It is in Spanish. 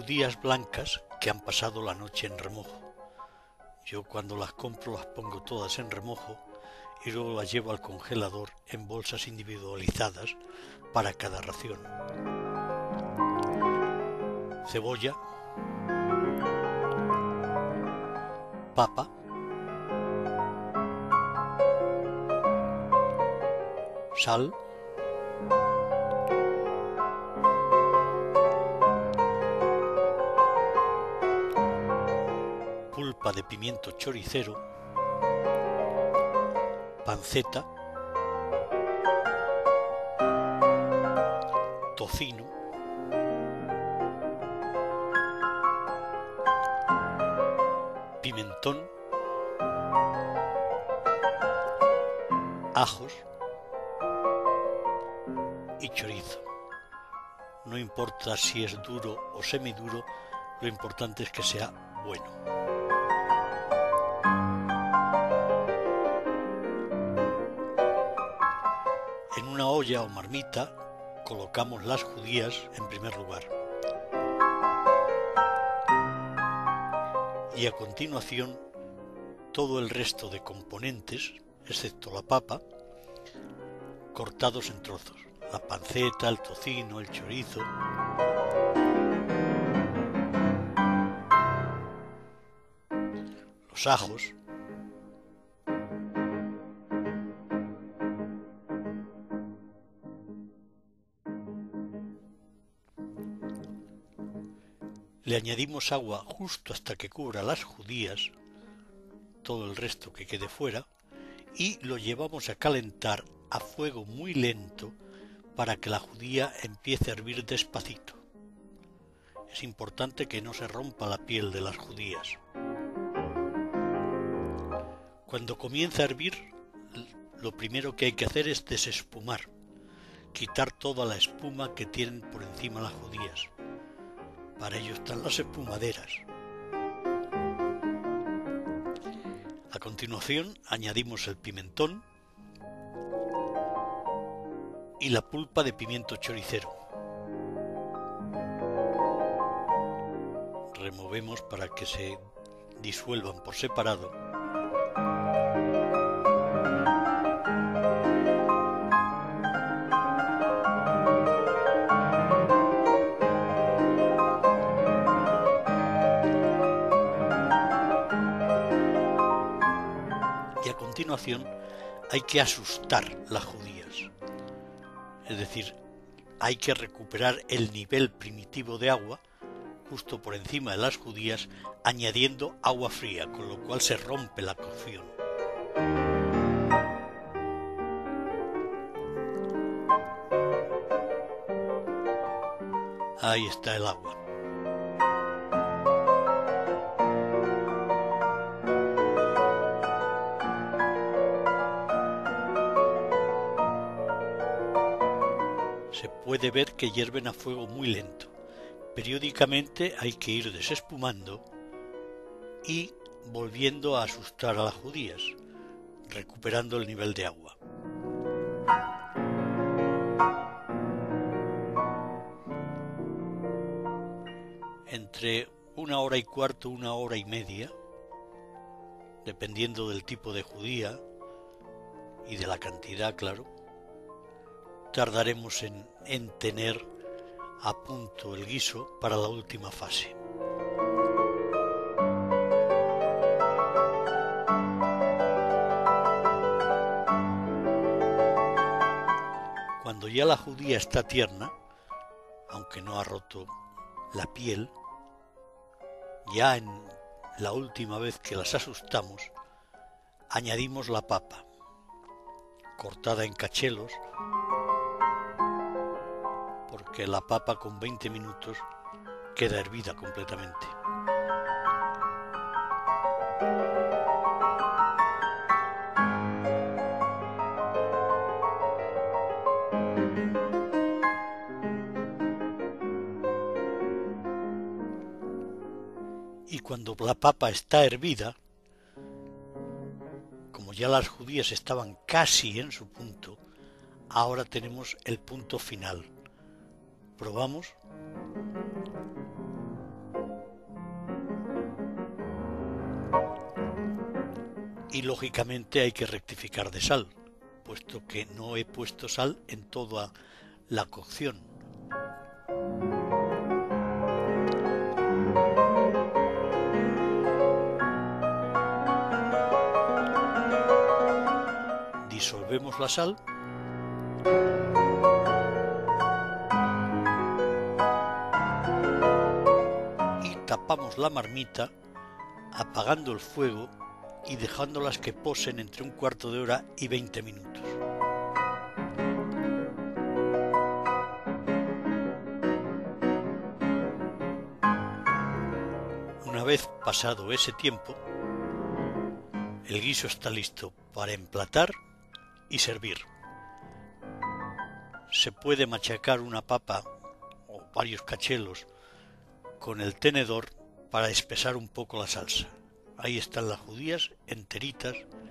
judías blancas que han pasado la noche en remojo. Yo cuando las compro las pongo todas en remojo y luego las llevo al congelador en bolsas individualizadas para cada ración. Cebolla, papa, sal, pulpa de pimiento choricero, panceta, tocino, pimentón, ajos y chorizo. No importa si es duro o semiduro, lo importante es que sea bueno. En una olla o marmita colocamos las judías en primer lugar. Y a continuación todo el resto de componentes, excepto la papa, cortados en trozos. La panceta, el tocino, el chorizo. Los ajos. Le añadimos agua justo hasta que cubra las judías, todo el resto que quede fuera, y lo llevamos a calentar a fuego muy lento para que la judía empiece a hervir despacito. Es importante que no se rompa la piel de las judías. Cuando comienza a hervir, lo primero que hay que hacer es desespumar, quitar toda la espuma que tienen por encima las judías. Para ello están las espumaderas. A continuación añadimos el pimentón y la pulpa de pimiento choricero. Removemos para que se disuelvan por separado. Y a continuación hay que asustar las judías. Es decir, hay que recuperar el nivel primitivo de agua justo por encima de las judías, añadiendo agua fría, con lo cual se rompe la cocción. Ahí está el agua. Se puede ver que hierven a fuego muy lento. Periódicamente hay que ir desespumando y volviendo a asustar a las judías, recuperando el nivel de agua. Entre 1 hora y cuarto, 1 hora y media, dependiendo del tipo de judía y de la cantidad, claro, tardaremos en tener a punto el guiso para la última fase. Cuando ya la judía está tierna, aunque no ha roto la piel, ya en la última vez que las asustamos, añadimos la papa, cortada en cachelos, porque la papa con 20 minutos queda hervida completamente. Y cuando la papa está hervida, como ya las judías estaban casi en su punto, ahora tenemos el punto final. Probamos. Y lógicamente hay que rectificar de sal, puesto que no he puesto sal en toda la cocción. Disolvemos la sal y tapamos la marmita apagando el fuego y dejándolas que posen entre un cuarto de hora y 20 minutos. Una vez pasado ese tiempo, el guiso está listo para emplatar y servir. Se puede machacar una papa o varios cachelos con el tenedor para espesar un poco la salsa. Ahí están las judías enteritas